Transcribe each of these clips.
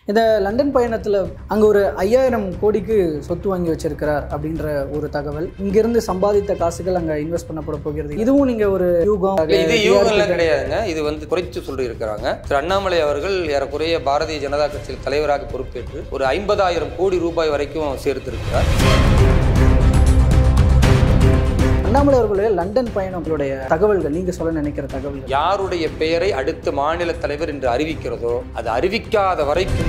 இந்த லண்டன் பயணத்தில் அங்கே ஒரு 5000 கோடிக்கு சொத்து வாங்கி வச்சிருக்கிறார் அப்படின்ற ஒரு தகவல். இங்கிருந்து சம்பாதித்த காசுகள் அங்கே இன்வெஸ்ட் பண்ணப்பட போகிறது. இதுவும் நீங்கள் ஒரு யூகம்? இது யூகம்லாம் கிடையாதுங்க. இது வந்து குறைச்சு சொல்லி இருக்கிறாங்க. திரு அண்ணாமலை அவர்கள் ஏறக்குறைய பாரதிய ஜனதா கட்சியில் தலைவராக பொறுப்பேற்று ஒரு 50,000 கோடி ரூபாய் வரைக்கும் சேர்த்திருக்கிறார். அண்ணாமலை அவர்களுடைய லண்டன் பயணங்களுடைய தகவல்கள், நீங்க சொல்ல நினைக்கிற தகவல்கள், யாருடைய பெயரை அடுத்த மாநில தலைவர் என்று அறிவிக்கிறதோ அது அறிவிக்காத வரைக்கும்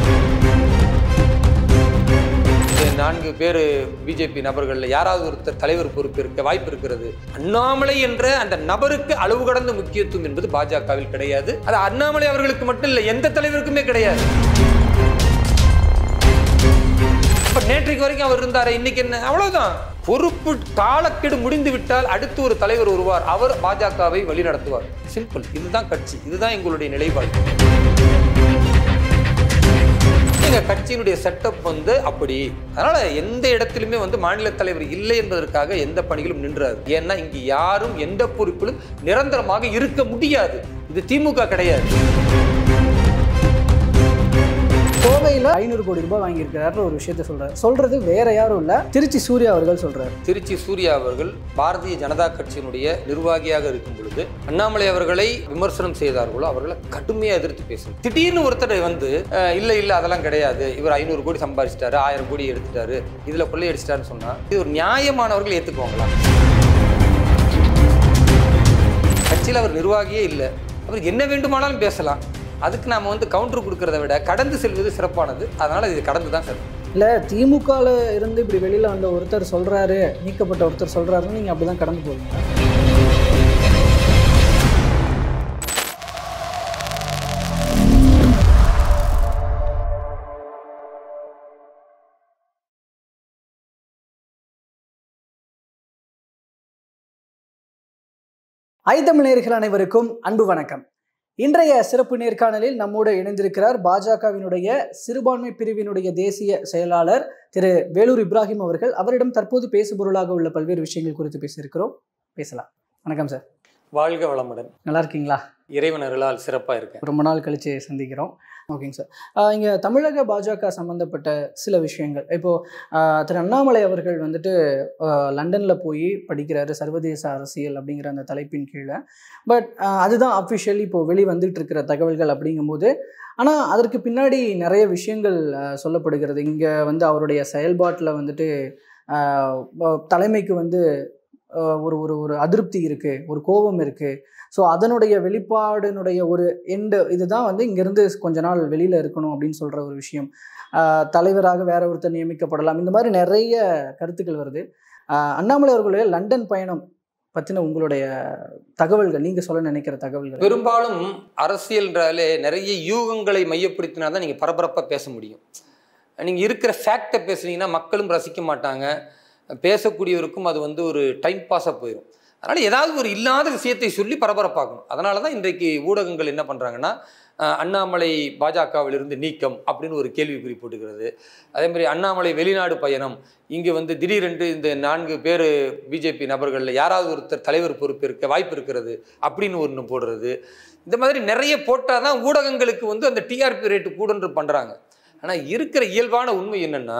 4 பேர் பிஜேபி நபர்கள் யாராவது ஒருத்தர் தலைவர் பொறுப்பு இருக்க வாய்ப்பு இருக்கிறது. அண்ணாமலை என்ற அந்த நபருக்கு அளவு கடந்த முக்கியத்துவம் என்பது பாஜகவில் கிடையாது. அது அண்ணாமலை அவர்களுக்கு மட்டும் இல்லை, எந்த தலைவருக்குமே கிடையாது. நேற்றைக்கு வரைக்கும் அவர் இருந்தாரு, இன்னைக்கு என்ன, அவ்வளவுதான். பொறுப்பு காலக்கெடு முடிந்து விட்டால் அடுத்து ஒரு தலைவர் வருவார், அவர் பாஜகவை வழி நடத்துவார். சிம்பிள். இதுதான் கட்சி, இதுதான் எங்களுடைய நிலைப்பாடு. எங்க கட்சியினுடைய செட்டப் வந்து அப்படி. அதனால எந்த இடத்திலுமே வந்து மாநில தலைவர் இல்லை என்பதற்காக எந்த பணிகளும் நின்றாது. ஏன்னா இங்கு யாரும் எந்த பொறுப்பிலும் நிரந்தரமாக இருக்க முடியாது. இது திமுக கிடையாது. கோவையில் 500 கோடி ரூபாய் வாங்கியிருக்கிறார் ஒரு விஷயத்த சொல்றது வேற யாரும் இல்ல, திருச்சி சூர்யா அவர்கள் சொல்றாரு. திருச்சி சூர்யா அவர்கள் பாரதிய ஜனதா கட்சியினுடைய நிர்வாகியாக இருக்கும் பொழுது அண்ணாமலை அவர்களை விமர்சனம் செய்தார்களோ அவர்களை கடுமையாக எதிர்த்து பேசும். திடீர்னு ஒருத்தர் வந்து இல்ல அதெல்லாம் கிடையாது, இவர் 500 கோடி சம்பாதிச்சிட்டாரு, 1000 கோடி எடுத்துட்டாரு, இதுல கொள்ளை அடிச்சிட்டாருன்னு சொன்னா இது ஒரு நியாயமானவர்கள் ஏத்துக்குவாங்களா? கட்சியில் அவர் நிர்வாகியே இல்லை, அவர் என்ன வேண்டுமானாலும் பேசலாம். அதுக்கு நாம வந்து கவுண்டர் கொடுக்கறத விட கடந்து செல்வது சிறப்பானது. அதனால இது கடந்து தான் சார். இல்லை, திமுகவில் இருந்து இப்படி வெளியில் வந்த ஒருத்தர் சொல்கிறாரு, நீக்கப்பட்ட ஒருத்தர் சொல்கிறாருன்னு நீங்கள் அப்படி தான் கடந்து போவீங்க? தமிழ் நேயர்கள் அனைவருக்கும் அன்பு வணக்கம். இன்றைய சிறப்பு நேர்காணலில் நம்மோடு இணைந்திருக்கிறார் பாஜகவினுடைய சிறுபான்மை பிரிவினுடைய தேசிய செயலாளர் திரு வேலூர் இப்ராஹிம் அவர்கள். அவரிடம் தற்போது பேசுபொருளாக உள்ள பல்வேறு விஷயங்கள் குறித்து பேசியிருக்கிறோம். பேசலாம். வணக்கம் சார். வாழ்க வளமுடன். நல்லா இருக்கீங்களா? இறைவன் அருளால் சிறப்பாக இருக்கேன். ரொம்ப நாள் கழிச்சு சந்திக்கிறோம். ஓகேங்க சார். இங்கே தமிழக பாஜக சம்மந்தப்பட்ட சில விஷயங்கள். இப்போது திரு அண்ணாமலை அவர்கள் வந்துட்டு லண்டனில் போய் படிக்கிறாரு, சர்வதேச அரசியல் அப்படிங்கிற அந்த தலைப்பின் கீழே. பட் அதுதான் அஃபிஷியலி இப்போது வெளிவந்துட்டு இருக்கிற தகவல்கள் அப்படிங்கும்போது, ஆனால் அதற்கு பின்னாடி நிறைய விஷயங்கள் சொல்லப்படுகிறது. இங்கே வந்து அவருடைய செயல்பாட்டில் வந்துட்டு தலைமைக்கு வந்து ஒரு ஒரு ஒரு அதிருப்தி இருக்குது, ஒரு கோபம் இருக்குது. ஸோ அதனுடைய வெளிப்பாடினுடைய ஒரு எண்டு இதுதான் வந்து இங்கேருந்து கொஞ்ச நாள் வெளியில் இருக்கணும் அப்படின்னு சொல்கிற ஒரு விஷயம். தலைவராக வேற ஒருத்தர் நியமிக்கப்படலாம், இந்த மாதிரி நிறைய கருத்துக்கள் வருது. அண்ணாமலை அவர்களுடைய லண்டன் பயணம் பற்றின உங்களுடைய தகவல்கள், நீங்கள் சொல்ல நினைக்கிற தகவல்கள். பெரும்பாலும் அரசியல்ன்றாலே நிறைய யூகங்களை மையப்படுத்தினா தான் நீங்கள் பரபரப்பாக பேச முடியும். நீங்கள் இருக்கிற ஃபேக்டை பேசுனீங்கன்னா மக்களும் ரசிக்க மாட்டாங்க, பேசக்கூடியவருக்கும் அது வந்து ஒரு டைம் பாஸாக போயிடும். அதனால் ஏதாவது ஒரு இல்லாத விஷயத்தை சொல்லி பரபரப்பாக்கணும். அதனால தான் இன்றைக்கு ஊடகங்கள் என்ன பண்ணுறாங்கன்னா, அண்ணாமலை பாஜகவிலிருந்து நீக்கம் அப்படின்னு ஒரு கேள்விக்குறி போட்டுக்கிறது. அதேமாதிரி அண்ணாமலை வெளிநாடு பயணம், இங்கே வந்து திடீரென்று இந்த 4 பேர் பிஜேபி நபர்களில் யாராவது ஒருத்தர் தலைவர் பொறுப்பு இருக்க வாய்ப்பு இருக்கிறது அப்படின்னு ஒன்று போடுறது. இந்த மாதிரி நிறைய போட்டால் தான் ஊடகங்களுக்கு வந்து அந்த டிஆர்பி ரேட்டு கூடன்று பண்ணுறாங்க. ஆனால் இருக்கிற இயல்பான உண்மை என்னென்னா,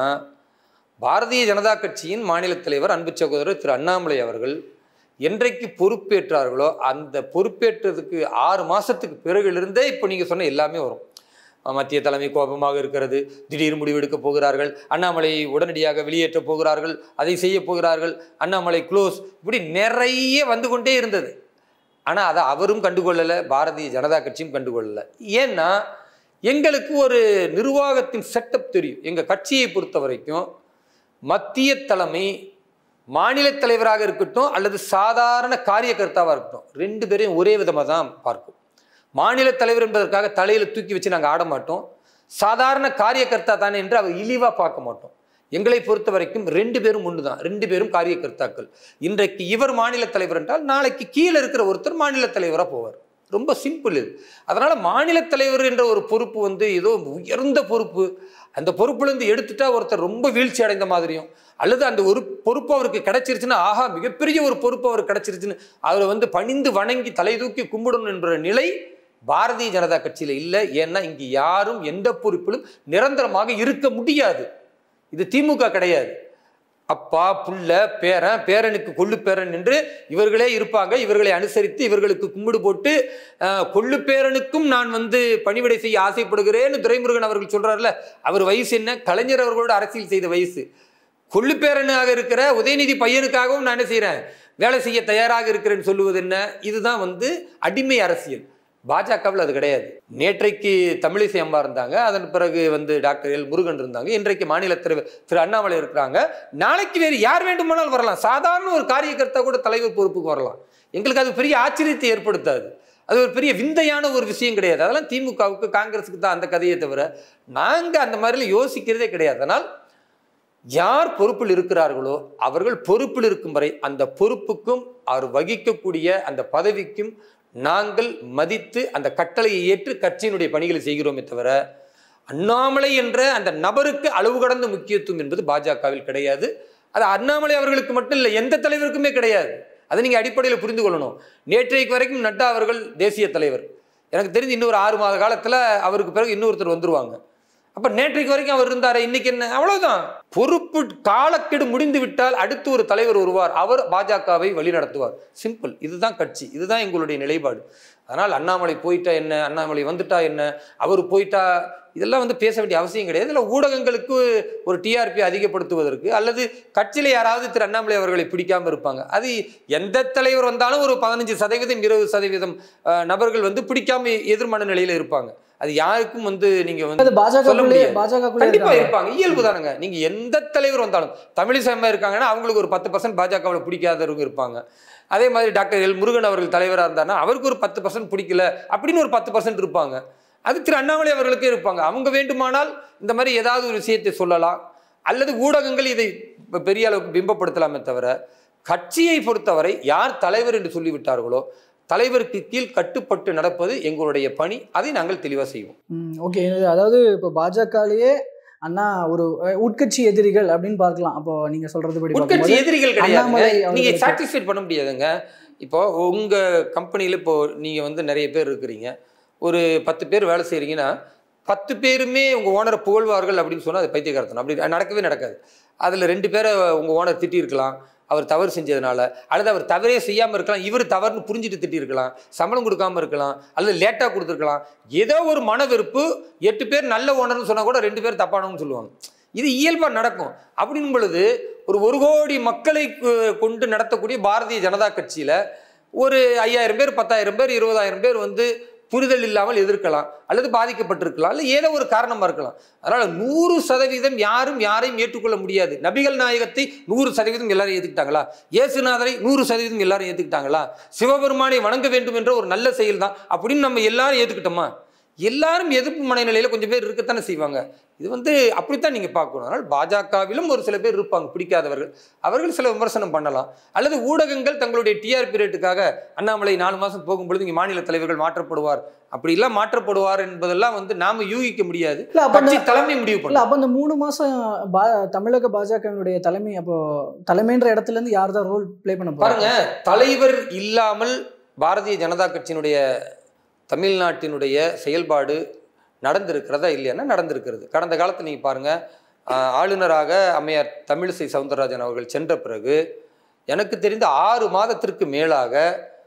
பாரதிய ஜனதா கட்சியின் மாநில தலைவர் அன்பு சகோதரர் திரு அண்ணாமலை அவர்கள் என்றைக்கு பொறுப்பேற்றார்களோ அந்த பொறுப்பேற்றதுக்கு 6 மாதத்துக்கு பிறகுலிருந்தே இப்போ நீங்கள் சொன்ன எல்லாமே வரும். மத்திய தலைமை கோபமாக இருக்கிறது, திடீர் முடிவெடுக்க போகிறார்கள், அண்ணாமலை உடனடியாக வெளியேற்றப் போகிறார்கள், அதை செய்ய போகிறார்கள், அண்ணாமலை க்ளோஸ், இப்படி நிறைய வந்து கொண்டே இருந்தது. ஆனால் அதை அவரும் கண்டுகொள்ளலை, பாரதிய ஜனதா கட்சியும் கண்டுகொள்ளலை. ஏன்னா எங்களுக்கு ஒரு நிர்வாகத்தின் செட்டப் தெரியும். எங்கள் கட்சியை பொறுத்த வரைக்கும் மத்திய தலைமை மாநில தலைவராக இருக்கட்டும் அல்லது சாதாரண காரியகர்த்தாவாக இருக்கட்டும், 2 பேரையும் ஒரே விதமாக தான் பார்க்கும். மாநில தலைவர் என்பதற்காக தலையில் தூக்கி வச்சு நாங்கள் ஆட மாட்டோம். சாதாரண காரியகர்த்தா தானே என்று அவர் இழிவாக பார்க்க மாட்டோம். எங்களை பொறுத்த வரைக்கும் 2 பேரும் ஒன்று தான், 2 பேரும் காரியகர்த்தாக்கள். இன்றைக்கு இவர் மாநில தலைவர் என்றால் நாளைக்கு கீழே இருக்கிற ஒருத்தர் மாநில தலைவராக போவார். ரொம்ப சிம்பிள் இது. அதனால் மாநில தலைவர் என்ற ஒரு பொறுப்பு வந்து ஏதோ உயர்ந்த பொறுப்பு, அந்த பொறுப்புலேருந்து எடுத்துட்டா ஒருத்தர் ரொம்ப வீழ்ச்சி அடைந்த மாதிரியும், அல்லது அந்த ஒரு பொறுப்பு அவருக்கு கிடைச்சிருச்சுன்னா ஆஹா மிகப்பெரிய ஒரு பொறுப்பு அவருக்கு கிடைச்சிருச்சுன்னு அவரை வந்து பணிந்து வணங்கி தலை தூக்கி கும்பிடணும் என்ற நிலை பாரதிய ஜனதா கட்சியில் இல்லை. ஏன்னா இங்கு யாரும் எந்த பொறுப்பிலும் நிரந்தரமாக இருக்க முடியாது. இது திமுக கிடையாது. அப்பா புள்ள பேரன் பேரனுக்கு கொள்ளு பேரன் என்று இவர்களே இருப்பாங்க. இவர்களை அனுசரித்து இவர்களுக்கு கும்பிடு போட்டு கொள்ளு பேரனுக்கும் நான் பணிவிடை செய்ய ஆசைப்படுகிறேன்னு துரைமுருகன் அவர்கள் சொல்றாருல, அவர் வயசு என்ன? கலைஞர் அவர்களோட அரசியல் செய்த வயசு. கொள்ளு பேரனாக இருக்கிற உதயநிதி பையனுக்காகவும் நான் என்ன செய்யறேன், வேலை செய்ய தயாராக இருக்கிறேன்னு சொல்லுவது என்ன? இதுதான் அடிமை அரசியல். பாஜகவில் அது கிடையாது. நேற்றைக்கு தமிழிசை அம்மா இருந்தாங்க, அதன் பிறகு டாக்டர் எல் முருகன் இருந்தாங்க, இன்றைக்கு மாநில தலைவர் திரு அண்ணாமலை இருக்கிறாங்க. நாளைக்கு வேறு யார் வேண்டுமானாலும் வரலாம். சாதாரண ஒரு காரியகர்த்தா கூட தலைவர் பொறுப்புக்கு வரலாம். எங்களுக்கு அது பெரிய ஆச்சரியத்தை ஏற்படுத்தாது. அது ஒரு பெரிய விந்தையான ஒரு விஷயம் கிடையாது. அதெல்லாம் திமுகவுக்கு காங்கிரஸுக்கு தான் அந்த கதையை தவிர நாங்கள் அந்த மாதிரிலாம் யோசிக்கிறதே கிடையாது. அதனால் யார் பொறுப்பில் இருக்கிறார்களோ அவர்கள் பொறுப்பில் இருக்கும் வரை அந்த பொறுப்புக்கும் அவர் வகிக்கக்கூடிய அந்த பதவிக்கும் நாங்கள் மதித்து அந்த கட்டளையை ஏற்று கட்சியினுடைய பணிகளை செய்கிறோமே தவிர அண்ணாமலை என்ற அந்த நபருக்கு அளவு கடந்த முக்கியத்துவம் என்பது பாஜகவில் கிடையாது. அது அண்ணாமலை அவர்களுக்கு மட்டும் இல்லை, எந்த தலைவருக்குமே கிடையாது. அதை நீங்கள் அடிப்படையில் புரிந்து கொள்ளணும். நேற்றைக்கு வரைக்கும் நட்டா அவர்கள் தேசிய தலைவர். எனக்கு தெரிஞ்சு இன்னொரு 6 மாத காலத்தில் அவருக்கு பிறகு இன்னொருத்தர் வந்துருவாங்க. அப்ப நேற்றைக்கு வரைக்கும் அவர் இருந்தாரு, இன்னைக்கு என்ன? அவ்வளவுதான். பொறுப்பு காலக்கெடு முடிந்து விட்டால் அடுத்து ஒரு தலைவர் வருவார், அவர் பாஜகவை வழிநடத்துவார். சிம்பிள். இதுதான் கட்சி, இதுதான் எங்களுடைய நிலைப்பாடு. அதனால் அண்ணாமலை போயிட்டா என்ன, அண்ணாமலை வந்துட்டா என்ன, அவர் போயிட்டா, இதெல்லாம் பேச வேண்டிய அவசியம் கிடையாது. இல்லை ஊடகங்களுக்கு ஒரு டிஆர்பி அதிகப்படுத்துவதற்கு அல்லது கட்சியில் யாராவது திரு அண்ணாமலை அவர்களை பிடிக்காம இருப்பாங்க. அது எந்த தலைவர் வந்தாலும் ஒரு 15% 20% நபர்கள் பிடிக்காம எதிர்மன நிலையில இருப்பாங்க. அது யாருக்கும் நீங்க கண்டிப்பா இருப்பாங்க, இயல்பு தானுங்க. நீங்க எந்த தலைவர் வந்தாலும் தமிழிசை அம்மா இருக்காங்கன்னா அவங்களுக்கு ஒரு 10% பாஜகவில் பிடிக்காதவங்க இருப்பாங்க. அதே மாதிரி டாக்டர் எல் முருகன் அவர்கள் தலைவராக இருந்தாருன்னா அவருக்கு ஒரு 10% பிடிக்கல அப்படின்னு ஒரு 10% இருப்பாங்க. அது திரு அண்ணாமலை அவர்களுக்கே இருப்பாங்க. அவங்க வேண்டுமானால் இந்த மாதிரி ஏதாவது ஒரு விஷயத்தை சொல்லலாம், அல்லது ஊடகங்கள் இதை பெரிய அளவுக்கு பிம்பப்படுத்தலாமே தவிர கட்சியை பொறுத்தவரை யார் தலைவர் என்று சொல்லிவிட்டார்களோ தலைவருக்கு கீழ் கட்டுப்பட்டு நடப்பது எங்களுடைய பணி. அதை நாங்கள் தெளிவாக செய்வோம். ஓகே. அதாவது இப்போ பாஜகலேயே அண்ணா ஒரு உட்கட்சி எதிரிகள் அப்படின்னு பார்க்கலாம். அப்போ நீங்க சொல்றது படி உட்கட்சி எதிரிகள் கிடையாது, நீங்க சாட்டிஸ்ஃபைட் பண்ண முடியாதுங்க. இப்போ உங்க கம்பெனியில இப்போ நீங்க நிறைய பேர் இருக்கிறீங்க, ஒரு 10 பேர் வேலை செய்கிறீங்கன்னா 10 பேருமே உங்கள் ஓனரை புகழ்வார்கள் அப்படின்னு சொன்னால் அது பைத்தியக்காரத்தனம். அப்படி நடக்கவே நடக்காது. அதில் 2 பேரை உங்கள் ஓனர் திட்டியிருக்கலாம், அவர் தவறு செஞ்சதுனால, அல்லது அவர் தவறே செய்யாமல் இருக்கலாம், இவர் தவறுன்னு புரிஞ்சுட்டு திட்டிருக்கலாம், சம்பளம் கொடுக்காமல் இருக்கலாம், அல்லது லேட்டாக கொடுத்துருக்கலாம். ஏதோ ஒரு மன வெறுப்பு. 8 பேர் நல்ல ஓனர்னு சொன்னால் கூட 2 பேர் தப்பானவன்னு சொல்லுவாங்க. இது இயல்பாக நடக்கும். அப்படின் பொழுது ஒரு கோடி மக்களை கொண்டு நடத்தக்கூடிய பாரதிய ஜனதா கட்சியில் ஒரு 5000 பேர் 10,000 பேர் 20,000 பேர் புரிதல் இல்லாமல் எதிர்க்கலாம், அல்லது பாதிக்கப்பட்டிருக்கலாம், அல்லது ஏதோ ஒரு காரணமாக இருக்கலாம். அதனால் 100% யாரும் யாரையும் ஏற்றுக்கொள்ள முடியாது. நபிகள் நாயகத்தை 100% எல்லாரும் ஏற்றுக்கிட்டாங்களா? இயேசுநாதரை 100% எல்லாரும் ஏற்றுக்கிட்டாங்களா? சிவபெருமானை வணங்க வேண்டும் என்ற ஒரு நல்ல செயல் தான் அப்படின்னு நம்ம எல்லாரும் ஏற்றுக்கிட்டோமா? எல்லாரும் எதிர்ப்பு மனநிலையில் கொஞ்சம் பேர் இருக்கத்தானே செய்வாங்க. இது அப்படித்தான் நீங்கள் பார்க்கணும். அதனால் பாஜகவிலும் ஒரு சில பேர் இருப்பாங்க பிடிக்காதவர்கள், அவர்கள் சில விமர்சனம் பண்ணலாம். அல்லது ஊடகங்கள் தங்களுடைய டிஆர்பி ரேட்டுக்காக அண்ணாமலை 4 மாதம் போகும்பொழுது இங்கே மாநில தலைவர்கள் மாற்றப்படுவார், அப்படிலாம் மாற்றப்படுவார் என்பதெல்லாம் நாம யூகிக்க முடியாது. கட்சி தலைமை முடிவு பண்ணல. அப்போ அந்த 3 மாதம் தமிழக பாஜகவினுடைய தலைமை, அப்போ தலைமைன்ற இடத்துல இருந்து யார் தான் ரோல் பிளே பண்ண பாருங்க. தலைவர் இல்லாமல் பாரதிய ஜனதா கட்சியினுடைய தமிழ்நாட்டினுடைய செயல்பாடு நடந்திருக்கிறதா இல்லையானா நடந்திருக்கிறது. கடந்த காலத்தில் நீங்கள் பாருங்கள், ஆளுநராக அம்மையார் தமிழிசை சவுந்தரராஜன் அவர்கள் சென்ற பிறகு எனக்கு தெரிந்த 6 மாதத்திற்கு மேலாக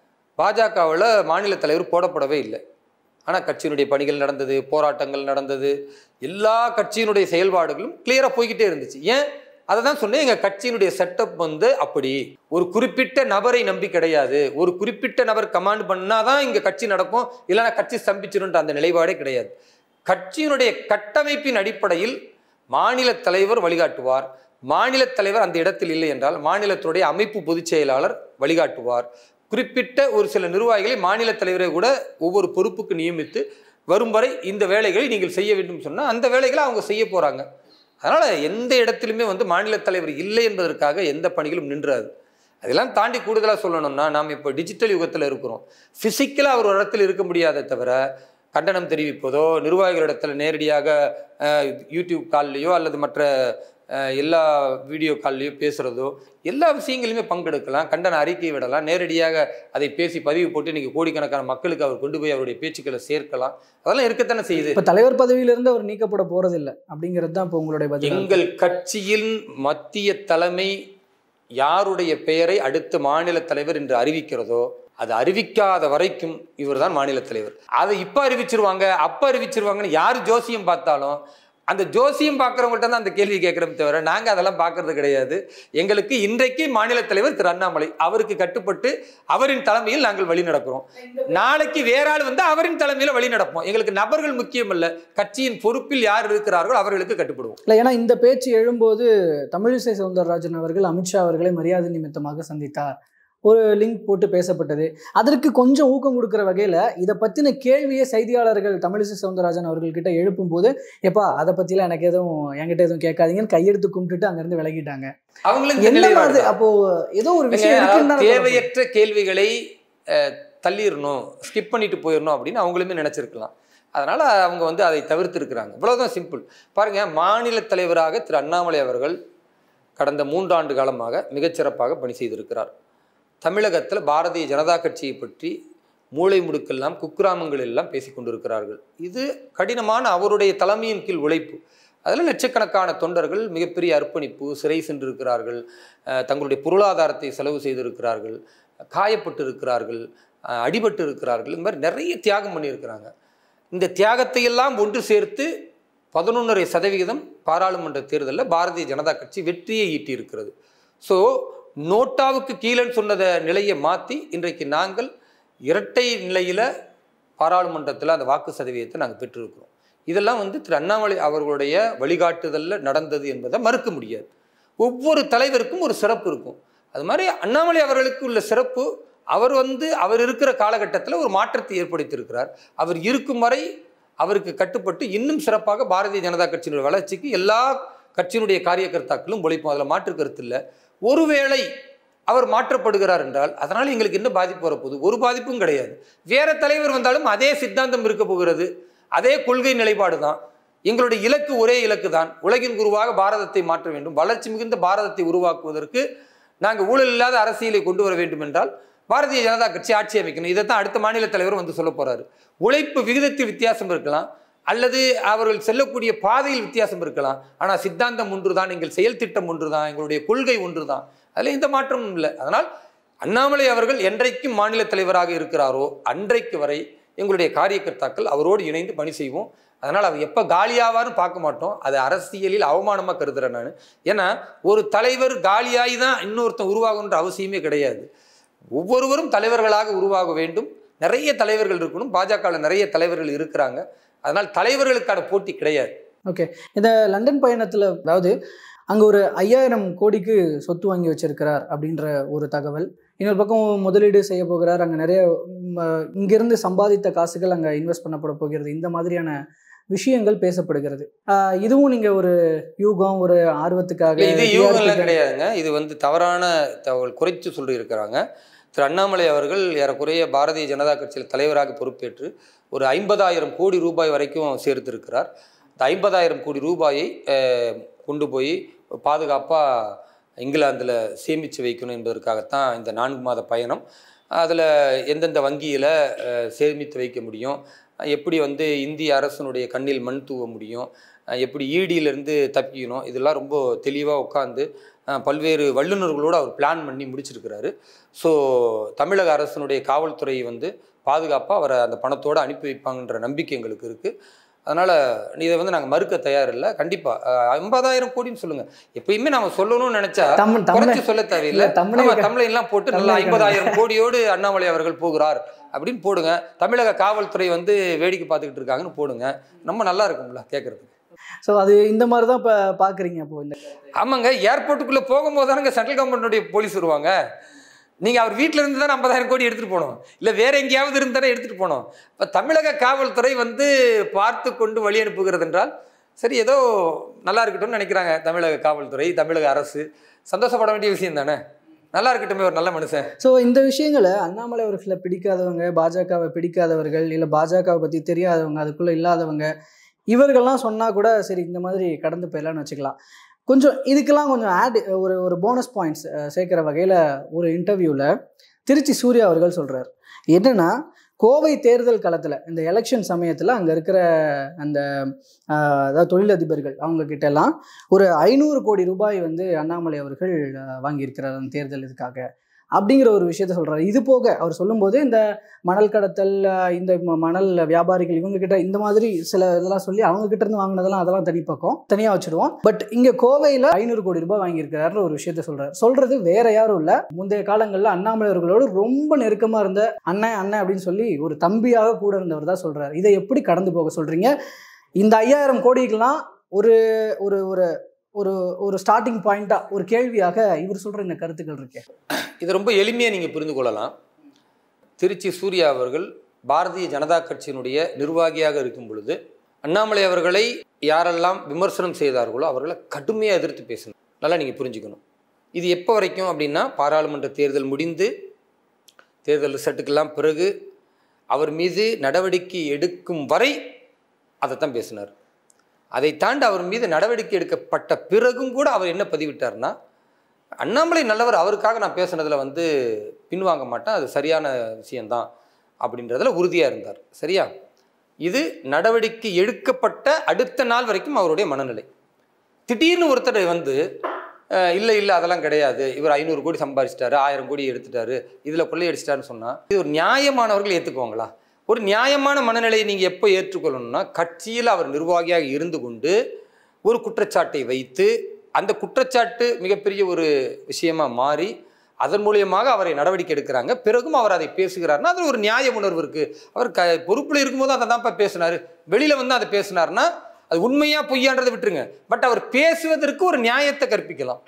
பாஜகவில் மாநில தலைவர் போடப்படவே இல்லை. ஆனால் கட்சியினுடைய பணிகள் நடந்தது, போராட்டங்கள் நடந்தது, எல்லா கட்சியினுடைய செயல்பாடுகளும் கிளியராக போய்கிட்டே இருந்துச்சு. ஏன்? அதை தான் சொன்னேன், எங்கள் கட்சியினுடைய செட்டப் அப்படி ஒரு குறிப்பிட்ட நபரை நம்பி கிடையாது. ஒரு குறிப்பிட்ட நபர் கமாண்ட் பண்ணாதான் இங்கே கட்சி நடக்கும், இல்லைன்னா கட்சி ஸ்தம்பிச்சிருன்ற அந்த நிலைப்பாடே கிடையாது. கட்சியினுடைய கட்டமைப்பின் அடிப்படையில் மாநில தலைவர் வழிகாட்டுவார். மாநில தலைவர் அந்த இடத்தில் இல்லை என்றால் மாநிலத்துடைய அமைப்பு பொதுச் செயலாளர் வழிகாட்டுவார். குறிப்பிட்ட ஒரு சில நிர்வாகிகளை மாநில தலைவரை கூட ஒவ்வொரு பொறுப்புக்கு நியமித்து வரும் வரை இந்த வேலைகளை நீங்கள் செய்ய வேண்டும் சொன்னால் அந்த வேலைகளை அவங்க செய்ய போகிறாங்க. அதனால் எந்த இடத்துலையுமே மாநில தலைவர் இல்லை என்பதற்காக எந்த பணிகளும் நின்றாது. அதெல்லாம் தாண்டி கூடுதலாக சொல்லணும்னா, நாம் இப்போ டிஜிட்டல் யுகத்தில் இருக்கிறோம். ஃபிசிக்கலாக ஒரு இடத்துல இருக்க முடியாத தவிர கண்டனம் தெரிவிப்பதோ, நிர்வாகிகளிடத்தில் நேரடியாக யூடியூப் கால்லையோ அல்லது மற்ற எல்லா வீடியோ கால்லையும் பேசுகிறதோ எல்லா விஷயங்களையுமே பங்கெடுக்கலாம், கண்டன அறிக்கை விடலாம், நேரடியாக அதை பேசி பதிவு போட்டு இன்றைக்கி கோடிக்கணக்கான மக்களுக்கு அவர் கொண்டு போய் அவருடைய பேச்சுக்களை சேர்க்கலாம். அதெல்லாம் இருக்கத்தானே செய்யுது. இப்போ தலைவர் பதவியிலிருந்து அவர் நீக்கப்பட போகிறதில்லை அப்படிங்கிறது தான் இப்போ உங்களுடைய பதில். எங்கள் கட்சியின் மத்திய தலைமை யாருடைய பெயரை அடுத்த மாநில தலைவர் என்று அறிவிக்கிறதோ அது அறிவிக்காத வரைக்கும் இவர் தான் மாநில தலைவர். அதை இப்போ அறிவிச்சிருவாங்க அப்போ அறிவிச்சிருவாங்கன்னு யார் ஜோசியம் பார்த்தாலும் அந்த ஜோசியம் பார்க்குறவங்கள்ட்ட தான் அந்த கேள்வி கேட்குறோம் தவிர நாங்கள் அதெல்லாம் பார்க்கறது கிடையாது. எங்களுக்கு இன்றைக்கு மாநில தலைவர் திரு அண்ணாமலை, அவருக்கு கட்டுப்பட்டு அவரின் தலைமையில் நாங்கள் வழி நடக்கிறோம். நாளைக்கு வேற ஆள் வந்து அவரின் தலைமையில் வழி நடப்போம். எங்களுக்கு நபர்கள் முக்கியம் இல்லை, கட்சியின் பொறுப்பில் யார் இருக்கிறார்களோ அவர்களுக்கு கட்டுப்படுவோம். இல்லை, ஏன்னா இந்த பேச்சு எழும்போது தமிழிசை சவுந்தரராஜன் அவர்கள் அமித்ஷா அவர்களை மரியாதை நிமித்தமாக சந்தித்தார், ஒரு லிங்க் போட்டு பேசப்பட்டது. அதற்கு கொஞ்சம் ஊக்கம் கொடுக்குற வகையில் இதை பற்றின கேள்வியை செய்தியாளர்கள் தமிழிசை சவுந்தரராஜன் அவர்கள்கிட்ட எழுப்பும் போது, எப்பா அதை பற்றிலாம் எனக்கு என்கிட்ட எதுவும் கேட்காதீங்கன்னு கையெடுத்து கும்பிட்டுட்டு அங்கேருந்து விலகிட்டாங்க. அவங்களுக்கு அப்போ ஏதோ ஒரு விஷயம் தேவையற்ற கேள்விகளை தள்ளிடணும், ஸ்கிப் பண்ணிட்டு போயிடணும் அப்படின்னு அவங்களுமே நினைச்சிருக்கலாம். அதனால அவங்க வந்து அதை தவிர்த்து இருக்கிறாங்க. இவ்வளவுதான், சிம்பிள். பாருங்க, மாநில தலைவராக திரு அண்ணாமலை அவர்கள் கடந்த 3 ஆண்டு காலமாக மிகச்சிறப்பாக பணி செய்திருக்கிறார். தமிழகத்தில் பாரதிய ஜனதா கட்சியை பற்றி மூளை முடுக்கெல்லாம் குக்கிராமங்கள் எல்லாம் பேசி கொண்டிருக்கிறார்கள். இது கடினமான அவருடைய தலைமையின் கீழ் உழைப்பு. அதில் லட்சக்கணக்கான தொண்டர்கள் மிகப்பெரிய அர்ப்பணிப்பு, சிறை சென்றிருக்கிறார்கள், தங்களுடைய பொருளாதாரத்தை செலவு செய்திருக்கிறார்கள், காயப்பட்டு இருக்கிறார்கள், அடிபட்டு இருக்கிறார்கள். இந்த மாதிரி நிறைய தியாகம் பண்ணியிருக்கிறாங்க. இந்த தியாகத்தை எல்லாம் ஒன்று சேர்த்து 11.5% பாராளுமன்ற தேர்தலில் பாரதிய ஜனதா கட்சி வெற்றியை ஈட்டியிருக்கிறது. ஸோ நோட்டாவுக்கு கீழேன்னு சொன்னத நிலையை மாற்றி இன்றைக்கு நாங்கள் இரட்டை நிலையில் பாராளுமன்றத்தில் அந்த வாக்கு சதவீதத்தை நாங்கள் பெற்றிருக்கிறோம். இதெல்லாம் வந்து திரு அண்ணாமலை அவர்களுடைய வழிகாட்டுதலில் நடந்தது என்பதை மறுக்க முடியாது. ஒவ்வொரு தலைவருக்கும் ஒரு சிறப்பு இருக்கும். அது மாதிரி அண்ணாமலை அவர்களுக்கு உள்ள சிறப்பு, அவர் இருக்கிற காலகட்டத்தில் ஒரு மாற்றத்தை ஏற்படுத்தியிருக்கிறார். அவர் இருக்கும் வரை அவருக்கு கட்டுப்பட்டு இன்னும் சிறப்பாக பாரதிய ஜனதா கட்சியினுடைய வளர்ச்சிக்கு எல்லா கட்சியினுடைய காரியகர்த்தாக்களும் உழைப்போம். அதில் மாற்று கருத்து இல்லை. ஒருவேளை அவர் மாற்றப்படுகிறார் என்றால் அதனால் எங்களுக்கு என்ன பாதிப்பு வரப்போகுது? ஒரு பாதிப்பும் கிடையாது. வேற தலைவர் வந்தாலும் அதே சித்தாந்தம் இருக்க போகிறது, அதே கொள்கை நிலைப்பாடு தான். எங்களுடைய இலக்கு ஒரே இலக்கு தான், உலகின் குருவாக பாரதத்தை மாற்ற வேண்டும், வளர்ச்சி மிகுந்த பாரதத்தை உருவாக்குவதற்கு நாங்கள் ஊழல் இல்லாத அரசியலை கொண்டு வர வேண்டும் என்றால் பாரதிய ஜனதா கட்சி ஆட்சி அமைக்கணும். இதைத்தான் அடுத்த மாநில தலைவர் வந்து சொல்ல போறாரு. உழைப்பு விகிதத்தில் வித்தியாசம் இருக்கலாம், அல்லது அவர்கள் செல்லக்கூடிய பாதையில் வித்தியாசம் இருக்கலாம், ஆனால் சித்தாந்தம் ஒன்று தான், எங்கள் செயல் திட்டம் ஒன்று தான், எங்களுடைய கொள்கை ஒன்று தான், அதில் எந்த மாற்றமும் இல்லை. அதனால் அண்ணாமலை அவர்கள் என்றைக்கும் மாநில தலைவராக இருக்கிறாரோ அன்றைக்கு வரை எங்களுடைய காரியகர்த்தாக்கள் அவரோடு இணைந்து பணி செய்வோம். அதனால் அவர் எப்போ காலியாவார்னு பார்க்க மாட்டோம். அது அரசியலில் அவமானமாக கருதுகிறேன் நான். ஏன்னா ஒரு தலைவர் காலியாகி தான் இன்னொருத்தன் உருவாகுன்ற அவசியமே கிடையாது. ஒவ்வொருவரும் தலைவர்களாக உருவாக வேண்டும். நிறைய தலைவர்கள் இருக்கணும். பாஜகவில் நிறைய தலைவர்கள் இருக்கிறாங்க. அதனால் தலைவர்களுக்கான போட்டி கிடையாது. ஓகே, இந்த லண்டன் பயணத்தில் அதாவது அங்கே ஒரு 5000 கோடிக்கு சொத்து வாங்கி வச்சிருக்கிறார் அப்படின்ற ஒரு தகவல். இன்னொரு பக்கம் முதலீடு செய்ய போகிறார், அங்கே நிறைய இங்கிருந்து சம்பாதித்த காசுகள் அங்கே இன்வெஸ்ட் பண்ணப்பட போகிறது. இந்த மாதிரியான விஷயங்கள் பேசப்படுகிறது. இதுவும் நீங்கள் ஒரு யூகம், ஒரு ஆர்வத்துக்காக? இது யூகம்லாம் கிடையாதுங்க. இது வந்து தவறான தகவல் குறைத்து சொல்லி இருக்கிறாங்க. திரு அண்ணாமலை அவர்கள் ஏறக்குறைய பாரதிய ஜனதா கட்சியில் தலைவராக பொறுப்பேற்று ஒரு 50,000 கோடி ரூபாய் வரைக்கும் சேர்த்திருக்கிறார். இந்த 50,000 கோடி ரூபாயை கொண்டு போய் பாதுகாப்பாக இங்கிலாந்தில் சேமித்து வைக்கணும் என்பதற்காகத்தான் இந்த 4 மாத பயணம். அதில் எந்தெந்த வங்கியில் சேமித்து வைக்க முடியும், எப்படி வந்து இந்திய அரசனுடைய கண்ணில் மண் தூவ முடியும், எப்படி ஈடியிலேருந்து தப்பிக்கணும், இதெல்லாம் ரொம்ப தெளிவாக உட்காந்து பல்வேறு வல்லுநர்களோடு அவர் பிளான் பண்ணி முடிச்சிருக்கிறாரு. ஸோ தமிழக அரசனுடைய காவல்துறை வந்து பாதுகாப்பாக அவரை அந்த பணத்தோடு அனுப்பி வைப்பாங்கன்ற நம்பிக்கை எங்களுக்கு இருக்குது. அதனால் இதை வந்து நாங்கள் மறுக்க தயாரில்லை. கண்டிப்பாக 50,000 கோடின்னு சொல்லுங்கள். எப்பயுமே நம்ம சொல்லணும்னு நினச்சா குறைச்சி சொல்ல தேவையில்லை. தமிழ்லாம் போட்டு நல்லா 50,000 கோடியோடு அண்ணாமலை அவர்கள் போகிறார் அப்படின்னு போடுங்க. தமிழக காவல்துறை வந்து வேடிக்கை பார்த்துக்கிட்டு இருக்காங்கன்னு போடுங்க. நம்ம நல்லா இருக்கும்ல கேட்குறதுக்கு. ஸோ அது இந்த மாதிரி தான் இப்போ பார்க்குறீங்க? அப்போ இந்த ஆமாங்க, ஏர்போர்ட்டுக்குள்ளே போகும்போது தானங்க சென்ட்ரல் கவர்மெண்ட்டுடைய போலீஸ் வருவாங்க. நீங்கள் அவர் வீட்டில் இருந்து தானே 50,000 கோடி எடுத்துகிட்டு போகணும், இல்லை வேற எங்கேயாவது இருந்து தானே எடுத்துகிட்டு போகணும். இப்போ தமிழக காவல்துறை வந்து பார்த்து கொண்டு வழி அனுப்புகிறது என்றால் சரி, ஏதோ நல்லா இருக்கட்டும்னு நினைக்கிறாங்க தமிழக காவல்துறை, தமிழக அரசு. சந்தோஷப்பட வேண்டிய விஷயம் தானே. நல்லா இருக்கட்டுமே, ஒரு நல்ல மனுஷன். ஸோ இந்த விஷயங்களை அண்ணாமலை அவர்களை பிடிக்காதவங்க, பாஜகவை பிடிக்காதவர்கள், இல்லை பாஜகவை பற்றி தெரியாதவங்க, அதுக்குள்ளே இல்லாதவங்க, இவர்கள்லாம் சொன்னால் கூட சரி இந்த மாதிரி கடந்து போயிடலான்னு வச்சுக்கலாம். கொஞ்சம் இதுக்கெல்லாம் கொஞ்சம் ஒரு போனஸ் பாயிண்ட்ஸ் சேர்க்குற வகையில் ஒரு இன்டர்வியூவில் திருச்சி சூர்யா அவர்கள் சொல்கிறார். என்னென்னா, கோவை தேர்தல் களத்தில் இந்த எலெக்ஷன் சமயத்தில் அங்கே இருக்கிற அந்த அதாவது தொழிலதிபர்கள் அவங்கக்கிட்ட எல்லாம் ஒரு 500 கோடி ரூபாய் வந்து அண்ணாமலை அவர்கள் வாங்கியிருக்கிறார் அந்த தேர்தல் இதுக்காக அப்படிங்கிற ஒரு விஷயத்த சொல்கிறார். இது போக அவர் சொல்லும்போது இந்த மணல் கடத்தல், இந்த மணல் வியாபாரிகள் இவங்ககிட்ட இந்த மாதிரி சில இதெல்லாம் சொல்லி அவங்ககிட்ட இருந்து வாங்கினதெல்லாம் அதெல்லாம் தனி பக்கம் தனியாக வச்சுடுவோம். பட் இங்கே கோவையில் 500 கோடி ரூபாய் வாங்கியிருக்கிறாருன்னு ஒரு விஷயத்த சொல்கிறார். சொல்கிறது வேற யாரும் இல்லை, முந்தைய காலங்களில் அண்ணாமலை அவர்களோடு ரொம்ப நெருக்கமாக இருந்த அண்ணன் அண்ணன் அப்படின்னு சொல்லி ஒரு தம்பியாக கூட இருந்தவர் தான் சொல்கிறார். இதை எப்படி கடந்து போக சொல்கிறீங்க? இந்த 5000 கோடிக்கெல்லாம் ஒரு ஒரு ஒரு ஒரு ஒரு ஸ்டார்டிங் பாயிண்ட்டாக ஒரு கேள்வியாக இவர் சொல்கிற இந்த கருத்துக்கள் இருக்கு. இது ரொம்ப எளிமையாக நீங்கள் புரிந்து கொள்ளலாம். திருச்சி சூர்யா அவர்கள் பாரதிய ஜனதா கட்சியினுடைய நிர்வாகியாக இருக்கும் பொழுது அண்ணாமலை அவர்களை யாரெல்லாம் விமர்சனம் செய்தார்களோ அவர்களை கடுமையாக எதிர்த்து பேசணும். நல்லா நீங்கள் புரிஞ்சுக்கணும். இது எப்போ வரைக்கும் அப்படின்னா, பாராளுமன்ற தேர்தல் முடிந்து தேர்தல் ரிசல்ட்டுக்கெல்லாம் பிறகு அவர் மீது நடவடிக்கை எடுக்கும் வரை அதைத்தான் பேசினார். அதை தாண்டி அவர் மீது நடவடிக்கை எடுக்கப்பட்ட பிறகும் கூட அவர் என்ன பதிவிட்டார்னா, அண்ணாமலை நல்லவர், அவருக்காக நான் பேசுனதில் வந்து பின்வாங்க மாட்டேன், அது சரியான விஷயந்தான் அப்படின்றதில் உறுதியாக இருந்தார். சரியா? இது நடவடிக்கை எடுக்கப்பட்ட அடுத்த நாள் வரைக்கும் அவருடைய மனநிலை. திடீர்னு ஒருத்தர் வந்து இல்லை அதெல்லாம் கிடையாது, இவர் 500 கோடி சம்பாதிச்சிட்டாரு, 1000 கோடி எடுத்துட்டாரு, இதில் கொள்ளையடிச்சிட்டாருன்னு சொன்னால் இது ஒரு நியாயமானவர்கள் ஏற்றுக்குவாங்களா? ஒரு நியாயமான மனநிலையை நீங்கள் எப்போ ஏற்றுக்கொள்ளணும்னா, கட்சியில் அவர் நிர்வாகியாக இருந்து கொண்டு ஒரு குற்றச்சாட்டை வைத்து அந்த குற்றச்சாட்டு மிகப்பெரிய ஒரு விஷயமா மாறி அதன் மூலியமாக அவரை நடவடிக்கை எடுக்கிறாங்க, பிறகும் அவர் அதை பேசுகிறாருன்னா அதில் ஒரு நியாய உணர்வு இருக்குது. அவர் பொறுப்பில் இருக்கும்போது அதை தான்ப்பா பேசினார், வெளியில் வந்து அதை பேசினார்னா அது உண்மையாக பொய்யான்றதை விட்டுருங்க. பட் அவர் பேசுவதற்கு ஒரு நியாயத்தை கற்பிக்கலாம்.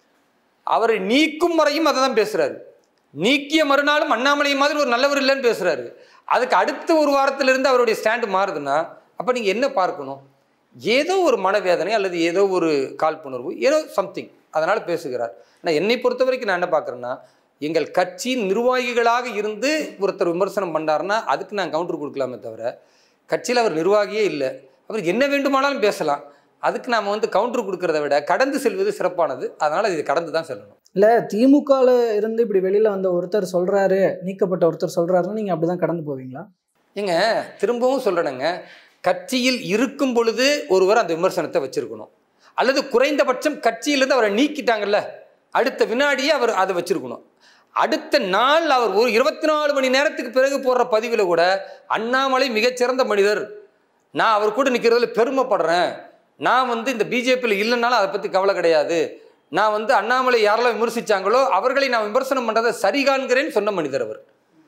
அவரை நீக்கும் வரையும் அதை தான் பேசுகிறாரு. நீக்கிய மறுநாளும் அண்ணாமலை மாதிரி ஒரு நல்லவர் இல்லைன்னு பேசுகிறாரு. அதுக்கு அடுத்த ஒரு வாரத்திலிருந்து அவருடைய ஸ்டாண்டு மாறுதுன்னா அப்போ நீங்கள் என்ன பார்க்கணும்? ஏதோ ஒரு மனவேதனை அல்லது ஏதோ ஒரு காழ்ப்புணர்வு, ஏதோ சம்திங், அதனால் பேசுகிறார். ஆனால் என்னை பொறுத்த வரைக்கும் நான் என்ன பார்க்குறேன்னா, எங்கள் கட்சியின் நிர்வாகிகளாக இருந்து ஒருத்தர் விமர்சனம் பண்ணார்னா அதுக்கு நான் கவுண்டர் கொடுக்கலாமே தவிர, கட்சியில் அவர் நிர்வாகியே இல்லை, அவர் என்ன வேண்டுமானாலும் பேசலாம், அதுக்கு நாம் வந்து கவுண்டர் கொடுக்கறத விட கடந்து செல்வது சிறப்பானது. அதனால் இது கடந்து தான் செல்லணும். இல்லை, திமுகவில் இருந்து இப்படி வெளியில் வந்த ஒருத்தர் சொல்கிறாரு, நீக்கப்பட்ட ஒருத்தர் சொல்கிறாருன்னு நீங்கள் அப்படி தான் கடந்து போவீங்களா? ஏங்க, திரும்பவும் சொல்கிறேனுங்க, கட்சியில் இருக்கும் பொழுது ஒருவர் அந்த விமர்சனத்தை வச்சிருக்கணும். அல்லது குறைந்தபட்சம் கட்சியிலிருந்து அவரை நீக்கிட்டாங்கல்ல, அடுத்த வினாடியே அவர் அதை வச்சிருக்கணும். அடுத்த நாள் அவர் ஒரு 24 மணி நேரத்துக்கு பிறகு போடுற பதிவில் கூட அண்ணாமலை மிகச்சிறந்த மனிதர், நான் அவர் கூட நிற்கிறதுல பெருமைப்படுறேன், நான் வந்து இந்த பிஜேபியில் இல்லைன்னாலும் அதை பற்றி கவலை கிடையாது, நான் வந்து அண்ணாமலை யாரெல்லாம் விமர்சித்தாங்களோ அவர்களை நான் விமர்சனம் பண்ணுறதை சரிகாண்கிறேன்னு சொன்ன மனிதர் அவர்.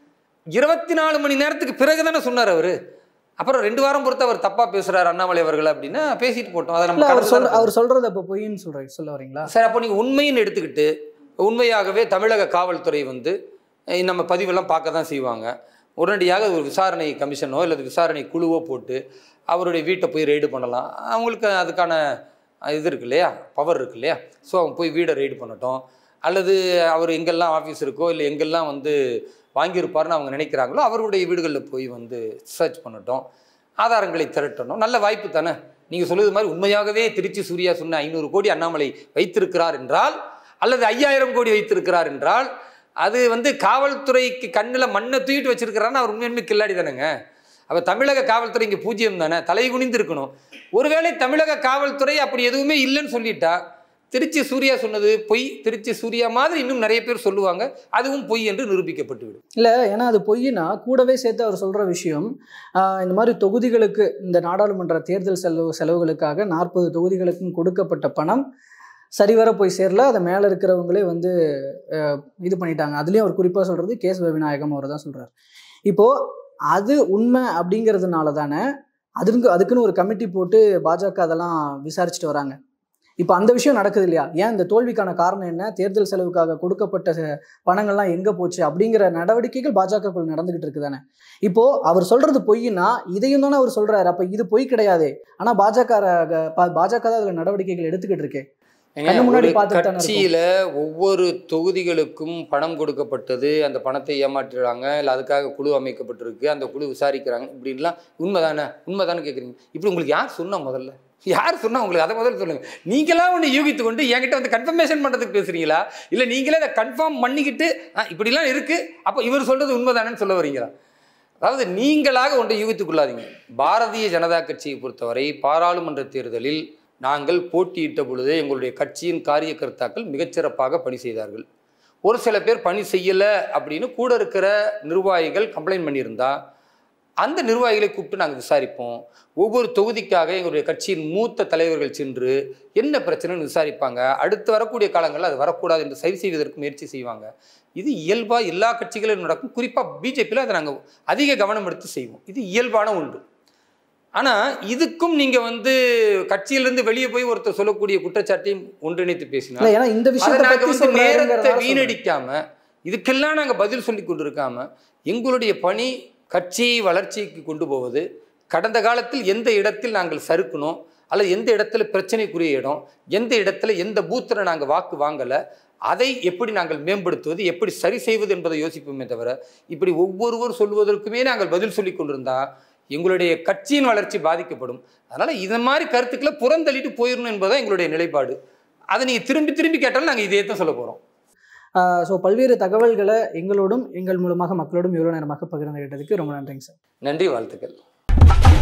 24 மணி நேரத்துக்கு பிறகு தானே சொன்னார் அவர். அப்புறம் 2 வாரம் பொறுத்து அவர் தப்பாக பேசுகிறார் அண்ணாமலை அவர்கள் அப்படின்னா பேசிட்டு போட்டோம். அதை நம்ம அவர் சொல்கிறது அப்போ பொய்ன்னு சொல்ல வரீங்களா? சார், அப்போ நீங்கள் உண்மைன்னு எடுத்துக்கிட்டு உண்மையாகவே தமிழக காவல்துறை வந்து நம்ம பதிவெல்லாம் பார்க்க தான் செய்வாங்க. உடனடியாக ஒரு விசாரணை கமிஷனோ அல்லது விசாரணை குழுவோ போட்டு அவருடைய வீட்டை போய் ரெய்டு பண்ணலாம். அவங்களுக்கு அதுக்கான இது இருக்கு இல்லையா, பவர் இருக்கு இல்லையா. ஸோ அவங்க போய் வீடை ரெய்டு பண்ணட்டும், அல்லது அவர் எங்கெல்லாம் ஆஃபீஸ் இருக்கோ இல்லை எங்கெல்லாம் வந்து வாங்கியிருப்பாருன்னு அவங்க நினைக்கிறாங்களோ அவருடைய வீடுகளில் போய் வந்து சர்ச் பண்ணட்டும், ஆதாரங்களை திரட்டணும். நல்ல வாய்ப்பு தானே. நீங்கள் சொல்லுறது மாதிரி உண்மையாகவே திருச்சி சூர்யா சொன்ன 500 கோடி அண்ணாமலை வைத்திருக்கிறார் என்றால், அல்லது 5000 கோடி வைத்திருக்கிறார் என்றால், அது வந்து காவல்துறைக்கு கண்ணில் மண்ணை தூக்கிட்டு வச்சிருக்கிறான்னு அவர் உண்மையுமே கில்லாடி தானேங்க. அப்போ தமிழக காவல்துறை இங்கே பூஜ்ஜியம் தானே, தலை குனிந்து இருக்கணும். ஒருவேளை தமிழக காவல்துறை அப்படி எதுவுமே இல்லைன்னு சொல்லிட்டா திருச்சி சூர்யா சொன்னது பொய், திருச்சி சூர்யா மாதிரி இன்னும் நிறைய பேர் சொல்லுவாங்க, அதுவும் பொய் என்று நிரூபிக்கப்பட்டுவிடும். இல்லை, ஏன்னா அது பொய்னா கூடவே சேர்த்து அவர் சொல்கிற விஷயம், இந்த மாதிரி தொகுதிகளுக்கு இந்த நாடாளுமன்ற தேர்தல் செலவுகளுக்காக 40 தொகுதிகளுக்கும் கொடுக்கப்பட்ட பணம் சரிவர போய் சேரல, அதை மேலே இருக்கிறவங்களே வந்து இது பண்ணிட்டாங்க. அதுலேயும் அவர் குறிப்பாக சொல்கிறது கேஸ் விநாயகம் அவர் தான் சொல்கிறார். இப்போது அது உண்மை அப்படிங்கிறதுனால தானே அதுக்குன்னு ஒரு கமிட்டி போட்டு பாஜக அதெல்லாம் விசாரிச்சுட்டு வராங்க. இப்போ அந்த விஷயம் நடக்குது இல்லையா? ஏன் இந்த தோல்விக்கான காரணம் என்ன, தேர்தல் செலவுக்காக கொடுக்கப்பட்ட பணங்கள்லாம் எங்கே போச்சு அப்படிங்கிற நடவடிக்கைகள் பாஜகக்குள் நடந்துகிட்டு இருக்கு தானே. இப்போது அவர் சொல்கிறது பொய்னா இதையும் தானே அவர் சொல்கிறாரு. அப்போ இது பொய் கிடையாது, ஆனால் பாஜக தான் அதில் நடவடிக்கைகள் எடுத்துக்கிட்டு இருக்கே. கட்சியில ஒவ்வொரு தொகுதிகளுக்கும் பணம் கொடுக்கப்பட்டது, அந்த பணத்தை ஏமாற்றுறாங்க, இல்லை அதுக்காக குழு அமைக்கப்பட்டிருக்கு, அந்த குழு விசாரிக்கிறாங்க, இப்படின்லாம் உண்மைதானே கேட்குறீங்க. இப்படி உங்களுக்கு யார் சொன்னா? முதல்ல யார் சொன்னா உங்களுக்கு? அதை முதல்ல சொல்லுங்க. நீங்களா ஒன்று யூகித்து கொண்டு என்கிட்ட வந்து கன்ஃபர்மேஷன் பண்ணுறதுக்கு பேசுறீங்களா, இல்லை நீங்களே அதை கன்ஃபார்ம் பண்ணிக்கிட்டு இப்படிலாம் இருக்கு அப்போ இவர் சொல்றது உண்மைதானேன்னு சொல்ல வரீங்களா? அதாவது நீங்களாக ஒன்றை யூகித்துக் கொள்ளாதீங்க. பாரதிய ஜனதா கட்சியை பொறுத்தவரை பாராளுமன்ற தேர்தலில் நாங்கள் போட்டியிட்ட பொழுது எங்களுடைய கட்சியின் காரியகர்த்தாக்கள் மிகச்சிறப்பாக பணி செய்தார்கள். ஒரு சில பேர் பணி செய்யலை அப்படின்னு கூட இருக்கிற நிர்வாகிகள் கம்ப்ளைண்ட் பண்ணியிருந்தா அந்த நிர்வாகிகளை கூப்பிட்டு நாங்கள் விசாரிப்போம். ஒவ்வொரு தொகுதிக்காக எங்களுடைய கட்சியின் மூத்த தலைவர்கள் சென்று என்ன பிரச்சனைன்னு விசாரிப்பாங்க. அடுத்து வரக்கூடிய காலங்களில் அது வரக்கூடாது என்று சரி செய்வதற்கு முயற்சி செய்வாங்க. இது இயல்பாக எல்லா கட்சிகளிலும் நடக்கும். குறிப்பாக பிஜேபியில் அதை நாங்கள் அதிக கவனம் எடுத்து செய்வோம். இது இயல்பான ஒன்று. ஆனால் இதுக்கும் நீங்கள் வந்து கட்சியிலிருந்து வெளியே போய் ஒருத்தர் சொல்லக்கூடிய குற்றச்சாட்டையும் ஒன்றிணைத்து பேசினா நேரத்தை வீணடிக்காம இதுக்கெல்லாம் நாங்கள் பதில் சொல்லி கொண்டிருக்காம எங்களுடைய பணி கட்சியை வளர்ச்சிக்கு கொண்டு போவது, கடந்த காலத்தில் எந்த இடத்தில் நாங்கள் சறுக்கணும் அல்லது எந்த இடத்துல பிரச்சனைக்குரிய இடம், எந்த இடத்துல எந்த பூத்தில் நாங்கள் வாக்கு வாங்கலை, அதை எப்படி நாங்கள் மேம்படுத்துவது, எப்படி சரி செய்வது என்பதை யோசிப்போமே தவிர இப்படி ஒவ்வொருவர் சொல்வதற்குமே நாங்கள் பதில் சொல்லி கொண்டிருந்தா எங்களுடைய கட்சியின் வளர்ச்சி பாதிக்கப்படும். அதனால் இந்த மாதிரி கருத்துக்களை புறந்தள்ளிட்டு போயிடணும் என்பதுதான் எங்களுடைய நிலைப்பாடு. அதை நீங்கள் திரும்பி திரும்பி கேட்டாலும் நாங்கள் இதே தான் சொல்ல போகிறோம். ஸோ பல்வேறு தகவல்களை எங்களோடும் எங்கள் மூலமாக மக்களோடும் இவ்வளோ நேரமாக பகிர்ந்து கேட்டதுக்கு ரொம்ப நன்றிங்க சார். நன்றி, வாழ்த்துக்கள்.